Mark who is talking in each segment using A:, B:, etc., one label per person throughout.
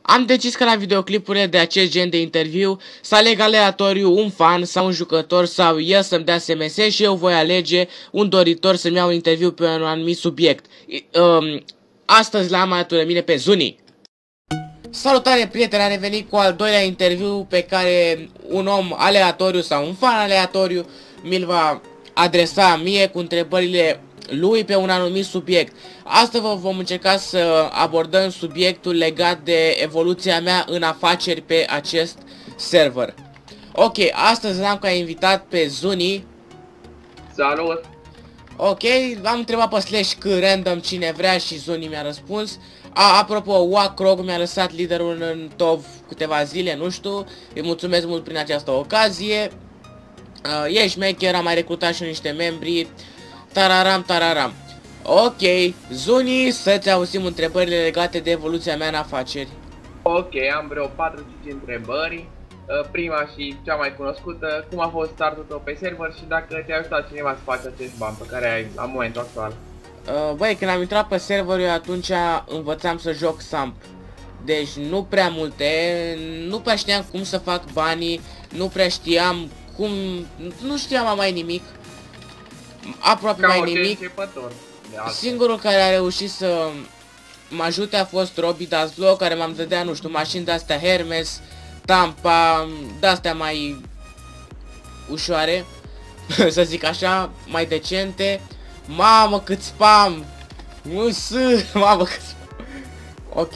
A: Am decis că la videoclipurile de acest gen de interviu să aleg aleatoriu un fan sau un jucător sau el să-mi dea SMS și eu voi alege un doritor să-mi iau un interviu pe un anumit subiect. Astăzi l-am alături de mine pe Zuni. Salutare prieteni, am revenit cu al doilea interviu pe care un om aleatoriu sau un fan aleatoriu mi-l va adresa mie cu întrebările lui pe un anumit subiect. Astăzi vom încerca să abordăm subiectul legat de evoluția mea în afaceri pe acest server. Ok, astăzi l-am ca invitat pe Zuni.
B: Salut!
A: Ok, am întrebat pe Slash random cine vrea și Zuni mi-a răspuns. Apropo, Wacrog mi-a lăsat liderul în top câteva zile, nu știu. Îi mulțumesc mult prin această ocazie. E șmecher, am mai recrutat și niște membri. Tararam, tararam. Ok, Zuni, să-ți auzim întrebările legate de evoluția mea în afaceri.
B: Ok, am vreo 4-5 întrebări. Prima și cea mai cunoscută, cum a fost startul tău pe server și dacă te-a ajutat cineva să faci acest bani pe care ai la momentul actual?
A: Băi, când am intrat pe server, eu atunci învățam să joc Samp. Deci nu prea multe, nu prea știam cum să fac banii, nu prea știam cum, nu știam mai nimic. Aproape mai nimic. Singurul care a reușit să mă ajute a fost Robbie Dazlo, care m-am dădea, nu știu, mașini de-astea Hermes, Tampa, de-astea mai ușoare, să zic așa, mai decente. Mamă, cât spam! Mamă, cât spam! Ok.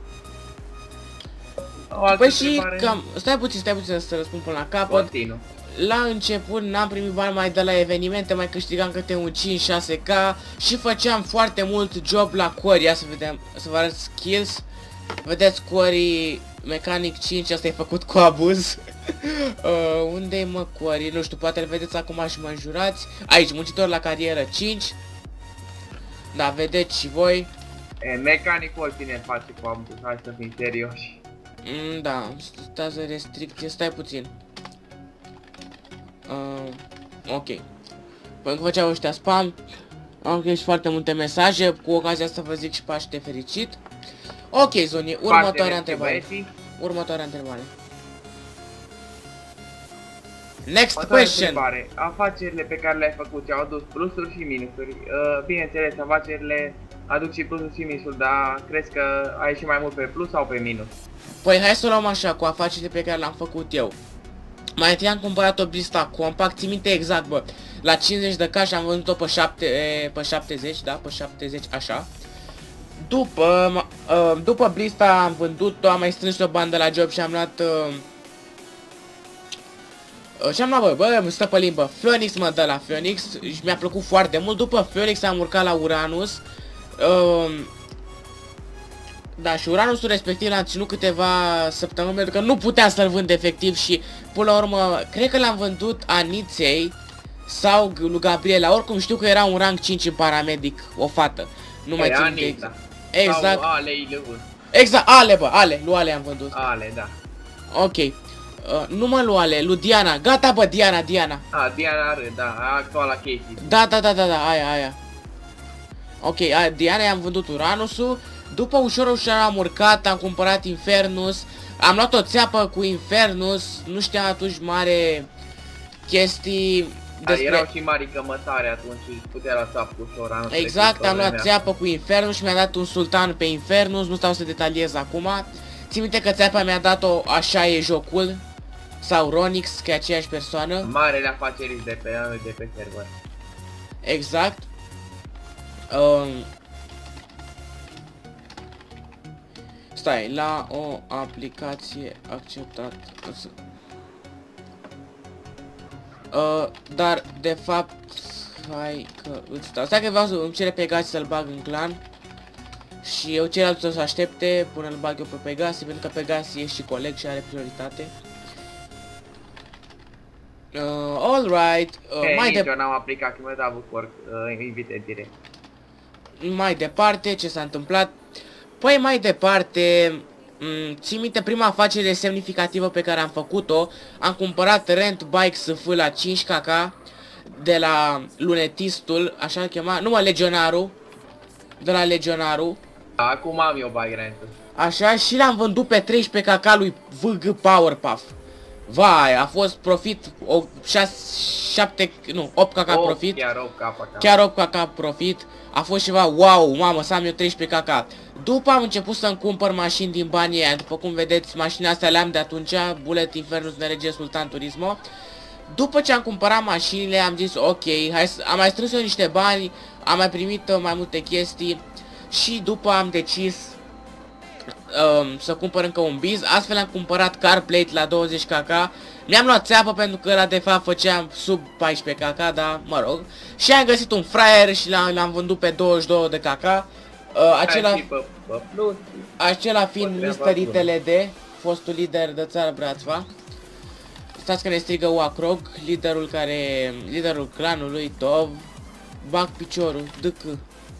A: Păi și cam, stai puțin să răspund până la capăt.
B: Continu.
A: La început n-am primit bani mai de la evenimente, mai câștigam câte un 5-6k și făceam foarte mult job la Quarry. Ia să vedem, să vă arăt skills. Vedeți Quarry Mechanic 5, asta e făcut cu abuz. Unde e mă Quarry? Nu știu, poate îl vedeți acum și mă înjurați. Aici, muncitor la carieră 5. Da, vedeți și voi.
B: Mecanicul oricine face cu abuz, hai să fim serioși.
A: Da, stați restricție, stai puțin. Ok. Păi încă făceau ăștia spam. Am găsit foarte multe mesaje. Cu ocazia asta vă zic și Paște fericit. Ok, Zoni, următoarea întrebare. Următoarea întrebare. Next question.
B: Afacerile pe care le-ai făcut ți-au adus plusuri și minusuri. Bineînțeles, afacerile aduc și plusuri și minusuri, dar crezi că ai și mai mult pe plus sau pe minus?
A: Păi hai să o luăm așa, cu afacerile pe care le-am făcut eu. Mai întâi am cumpărat o blista compact, țin minte exact, bă, la 50 de cash am vândut-o pe 70, da, pe 70, așa. După blista am vândut-o, am mai strâns o bani de la job și am luat... ce-am luat, bă, stă pe limbă, Phoenix mă dă la Phoenix și mi-a plăcut foarte mult. După Phoenix am urcat la Uranus. Da, și Uranusul respectiv l-am ținut câteva săptămâni pentru că nu puteam să-l vând efectiv și până la urmă, cred că l-am vândut Aniței sau lui Gabriela, oricum știu că era un rank 5 în paramedic, o fată. Nu mai țin minte. Exact.
B: Sau Ale,
A: exact, Ale, bă, Ale, lui Ale am vândut.
B: Ale, da.
A: Ok. Nu mă lui Ale, lui Diana. Gata, bă, Diana.
B: Diana are, da, actuala Casey.
A: Da, aia. Ok, Diana i-am vândut Uranusul. După ușor am urcat, am cumpărat Infernus. Am luat o țeapă cu Infernus. Nu știam atunci mare chestii despre...
B: Erau și mari cămătare atunci și putea la țeapă cu ușor.
A: Exact, am luat țeapă cu Infernus și mi-a dat un sultan pe Infernus. Nu stau să detaliez acum. Țin minte că țeapa mi-a dat-o Așa e jocul sau Ronix, că e aceeași persoană.
B: Marele afaceri de pe server.
A: Exact. Stai, la o aplicație acceptat. Dar de fapt, hai că îți dau. Stai că vreau să îmi cere Pegasi să-l bag în clan. Și eu ceilalți o să aștepte până îl bag eu pe Pegasi, pentru că Pegasi e și coleg și are prioritate. Alright.
B: Eu n-am aplicat, că mi-a dat Bookwork, invite direct.
A: Mai departe, ce s-a întâmplat? Păi mai departe, țin minte prima afacere semnificativă pe care am făcut-o. Am cumpărat Rent Bike SF la 5kk de la Lunetistul, așa chema, nu mă, Legionarul. De la Legionarul.
B: Acum am eu bike rent.
A: Așa, și l-am vândut pe 13 KK lui VG Powerpuff. Vai, a fost profit 8 KK profit. Chiar 8 KK profit. A fost ceva wow, mamă, să am eu 13 KK. După am început să-mi cumpăr mașini din banii aia. După cum vedeți, mașinile astea le-am de atunci, Bullet, Infernus, NRG, Sultan Turismo. După ce am cumpărat mașinile, am zis ok, am mai strâns eu niște bani, am mai primit mai multe chestii. Și după am decis să cumpăr încă un biz. Astfel am cumpărat CarPlate la 20 KK. Mi-am luat țeapă pentru că ăla de fapt făceam sub 14 KK, dar mă rog. Și am găsit un fraier și l-am vândut pe 22 de KK. Acela fiind Mr. ITLD, fostul lider de țară Brațva. Stați că ne strigă Uacrog, liderul clanului Tov. Bag piciorul, dâcă.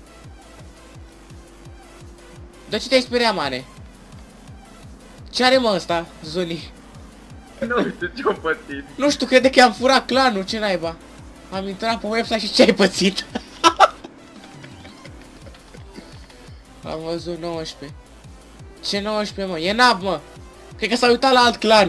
A: De ce te-ai speriat, mare? Ce are mă ăsta, Zuni?
B: Nu știu ce-am pățit.
A: Nu știu, crede că am furat clanul, ce naiba? Am intrat pe website și ce ai pățit? Am văzut 19. Ce 19, mă? E nab, mă! Cred că s-a uitat la alt clan.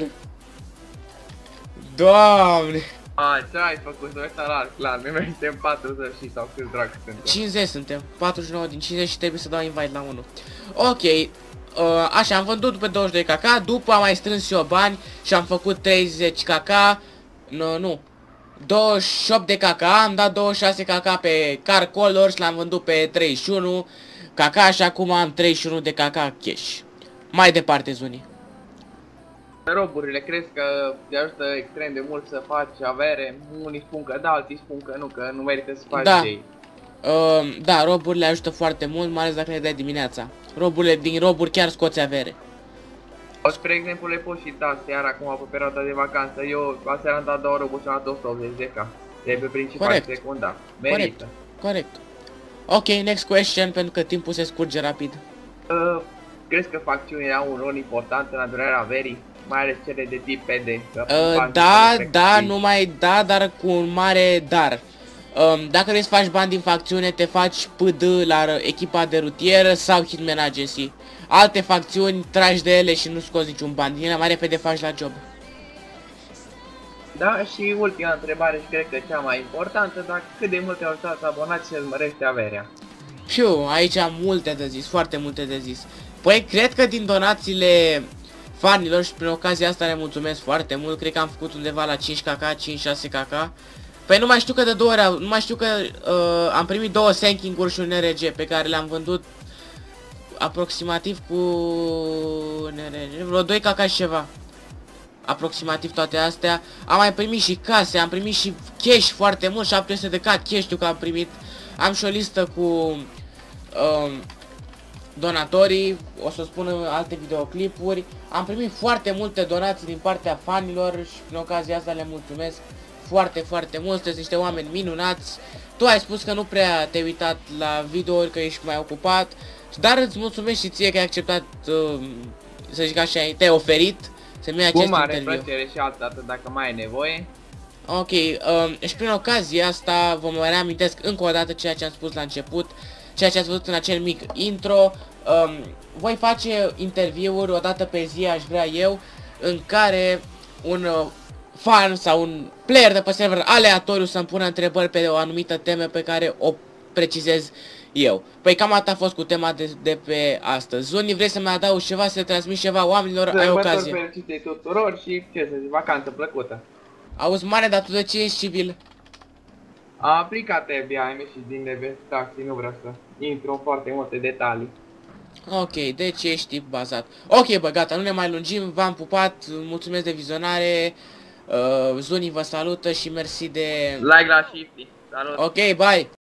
A: Doamne!
B: Ce ai făcut? S-a uitat la alt clan. Noi suntem 40 și sau câți drag suntem?
A: 50 suntem. 49 din 50 și trebuie să dau invite la 1. Ok. Așa, am vândut pe 22 KK. După am mai strâns eu bani și am făcut 30 KK. Nu. 28 de KK. Am dat 26 KK pe Car Colors. L-am vândut pe 31 KK și acum am 31 de KK cash. Mai departe, Zuni.
B: Roburile, crezi că te ajută extrem de mult să faci avere? Unii spun că da, alții spun că nu merită să faci ei.
A: Da, roburile ajută foarte mult, mai ales dacă le dai dimineața. Din roburi chiar scoți avere.
B: Spre exemplu, le poți și da seara, acum pe perioada de vacanță. Eu aseară am dat 2 roburi și am dat 180 de K. De pe principal și secundar. Merită.
A: Corect. Ok, next question, pentru că timpul se scurge rapid.
B: Crezi că facțiunile au un rol important în adunarea averii? Mai ales cele de tip PD. Dar
A: cu un mare dar. Dacă vrei să faci bani din facțiune, te faci PD la echipa de rutieră sau Hitman Agency. Alte facțiuni, tragi de ele și nu scoți niciun bani din ele, mai repede faci la job.
B: Da, și ultima întrebare și cred că cea mai importantă, dar cât de mult te-au ajutat abonați să-ți mărești averea?
A: Piu, aici am multe de zis, foarte multe de zis. Păi, cred că din donațiile fanilor și prin ocazia asta le mulțumesc foarte mult, cred că am făcut undeva la 5 KK, 5-6 KK. Păi nu mai știu că de 2 ori, nu mai știu că am primit 2 Sanking-uri și un NRG pe care le-am vândut aproximativ cu NRG, vreo 2 KK și ceva. Aproximativ toate astea. Am mai primit și case, am primit și cash foarte mult, 700 de K cash știu că am primit. Am și o listă cu donatorii, o să spun în alte videoclipuri. Am primit foarte multe donații din partea fanilor și prin ocazia asta le mulțumesc foarte, foarte mult. Sunteți niște oameni minunați. Tu ai spus că nu prea te-ai uitat la videouri, că ești mai ocupat, dar îți mulțumesc și ție că ai acceptat, să zic așa, te-ai oferit să-mi iei acest interviu.
B: Cu mare plăcere și altă dată dacă mai ai nevoie.
A: Ok, și prin ocazia asta vă mai reamintesc încă o dată ceea ce am spus la început, ceea ce ați văzut în acel mic intro. Voi face interviuri o dată pe zi, aș vrea eu, în care un fan sau un player de pe server aleatoriu să-mi pună întrebări pe o anumită temă pe care o precizez eu. Păi cam atât a fost cu tema de pe astăzi. Zuni, vrei să mai adaugi ceva, să transmiți ceva oamenilor? Ai ocazie.
B: Fericite tuturor și ce să zic, vacanță plăcută.
A: Auzi, mare, dar tu de ce ești civil?
B: Am aplicat FBI, am ieșit din taxi, nu vreau să intru în foarte multe detalii.
A: Ok, deci ești tip bazat. Ok, bă, gata, nu ne mai lungim, v-am pupat, mulțumesc de vizionare, Zuni vă salută și mersi de...
B: Like la Shifty, salut!
A: Ok, bye!